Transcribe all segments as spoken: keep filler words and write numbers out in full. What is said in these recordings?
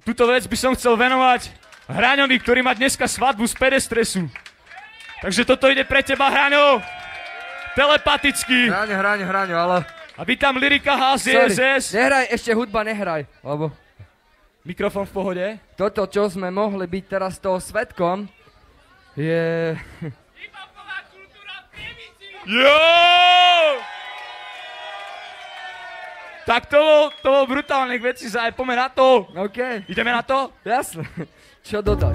Tuto vec by som chcel venovať Hraňovi, ktorý má dneska svadbu z Pedestresu. Takže toto ide pre teba, Hraňo. Telepaticky. Hraňo, Hraňo, Hraňo, ale... A vítam Lyrika H z J S S. Nehraj, ešte hudba nehraj, lebo... Mikrofón v pohode. Toto, čo sme mohli byť teraz toho svedkom, je... Hip-hopová kultúra v Prievidzi. Jo! Tak to bol, to bol brutálnych vecí, zaj, poďme na to. OK. Ideme na to? Jasne. Čo dodať?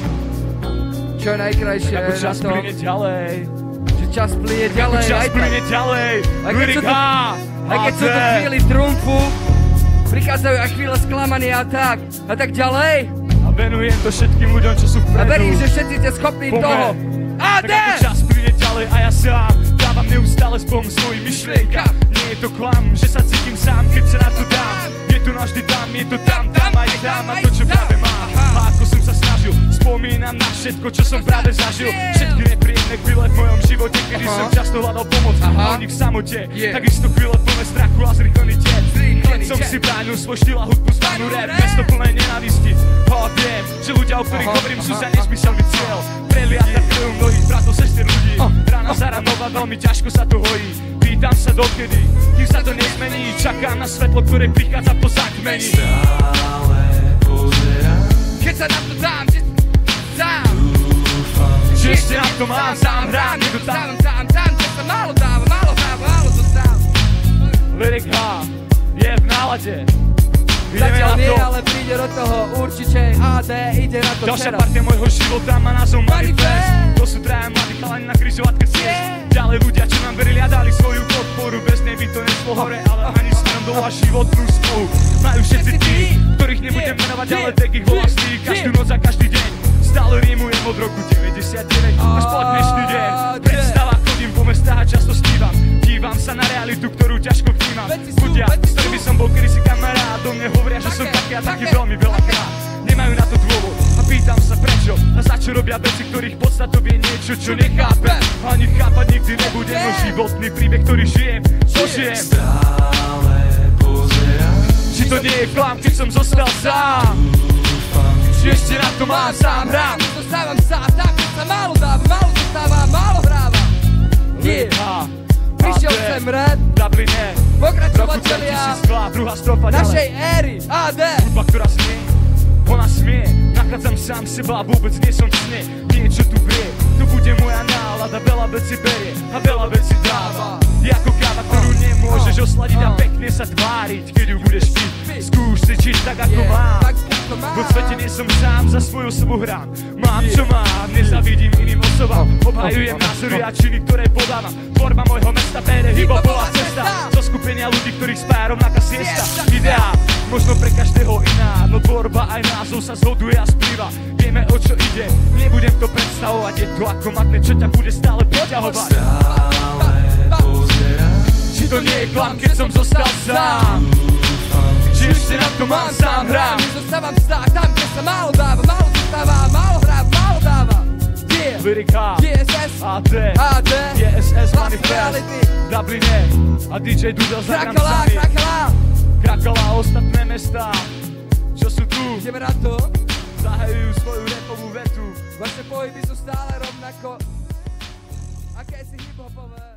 Čo je najkrajšie Ako na čas to? plyne ďalej. Že čas plyne ďalej. Ako čas aj plyne tak. ďalej. Aj keď sú Lyrik tu- H. Aj keď sú tu chvíli trumfu, prichádzajú aj chvíle sklamania a tak. A tak ďalej. A venujem to všetkým ľuďom, čo sú vpredu. A verím, že všetci ste schopní Poďme. toho. A Tak ako čas plyne ďalej a ja sám dávam neustále spom svojich myšlienkach. Nie je to klam, že sa cítim sám, keď sa na to dám. Je to navždy tam, je to tam, tam aj tam a to, čo práve mám. A ako som sa snažil, spomínam na všetko, čo som práve zažil. Všetky nepríjemné chvíle v mojom živote, kedy som často hľadal pomoc a oni v samote. Takisto chvíle plné strachu a zrýchlený tiek. Keď som si bránil svoj štýl a hudbu zvanú rap, mesto plné nenávisti. Ho, viem, že ľudia, o ktorých hovorím, sú za nezmyselný cieľ. Preliata krv mnohých bratov, sestier ľudí. Rána za ranou a veľmi ťažko sa to hojí. Pýtam sa dokedy, kým sa to nezmení. Čakám na svetlo, ktoré prichádza po zatmení. Stále pozerám, Keď sa na to dám, že sám. dúfam, Že ešte na to mám, sám hrám, je to tam. Sám, sám, sám, že sa málo dáva, málo dáva, málo zostáva. Lyrik H je v nálade. Ideme Zatiaľ na nie, to. ale príde do toho určite á dé, ide na to Ďalšia teraz. partia môjho života má názov Manifest. To sú traja mladí chalani na križovatke ciest. Ďalej ľudia, čo nám verili a dali svoju podporu. Bez nej by to nešlo hore, ale ani smerom dolu a životnú spolu. Majú všetci tí, ktorých nebudem menovať, ale tak ich vlastní. Každú noc a každý deň stále rímujem od roku deväťdesiatdeväť až po dnešný deň. Predstava, chodím po mestách a často snívam. Dívam sa na realitu, ktorú ťažko vnímam. Ľudia, s ktorými som bol kedysi kamarát, do mňa hovoria, že som taký a taký veľmi veľakrát. Nemajú na to dôvod a pýtam sa prečo a za čo robia veci, ktorých podstatou je niečo, čo nechápem. Ani chápať nikdy nebudem, no životný príbeh, ktorý žijem, čo žijem. stále pozerám, Či to nie je klam, keď som zostal sám. dúfam, Či ešte na to mám, sám hrám. Zostávam sám, tak keď sa málo dáva, málo zostáva, málo hráva. Yeah. Lyrik H, Prišiel á dé, sem rap, Dubline, roku pokračovatelia dvetisícdva, druhá strofa našej ďalej. éry, á dé. Hudba, ktorá smie, ona smie. Nachádzam sám seba a vôbec nie som v sne. Niečo tu vrie, tu bude moja nálada. Veľa vecí berie a veľa vecí dáva. Je ako káva, ktorú nemôžeš osladiť a pekne sa tváriť, keď ju budeš piť. Skúš si čiť tak ako mám. Vo svete nie som sám, za svoju osobu hrám. Mám čo mám, nezavidím iným osobám. Obhajujem názory a činy, ktoré podávam. Tvorba môjho mesta bere hip-hopová cesta. Zo skupenia ľudí, ktorých spája rovnaká siesta. Ideá, možno pre každého iná, no tvorba aj názov sa zhoduje a splýva. Vieme, o čo ide, nebudem to predstavovať. Je to ako magnet, čo ťa bude stále priťahovať. stále pozerám, Či to nie je klam, keď som zostal sám. dúfam, Či ešte na to mám, sám hrám. Zostávam stáť tam, kde sa málo dáva, málo zostáva, málo hráva, málo dáva. Yeah. Lyrik H, J S S, á dé, á dé, J S S Last Manifest, Reality, Dubline a dý džej Dudel za Krakala, Gramsami. Krakala. Krakala a ostatné mestá, čo sú tu, Ideme na to. zahajujú svoju rapovú vetu. Vaše pohyby sú stále rovnako. Aké si hip-hopové.